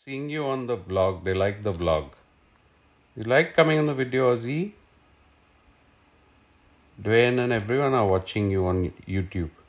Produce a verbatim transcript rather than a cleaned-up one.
seeing you on the vlog. They like the vlog. You like coming on the video, Ozzy? Dwayne and everyone are watching you on YouTube.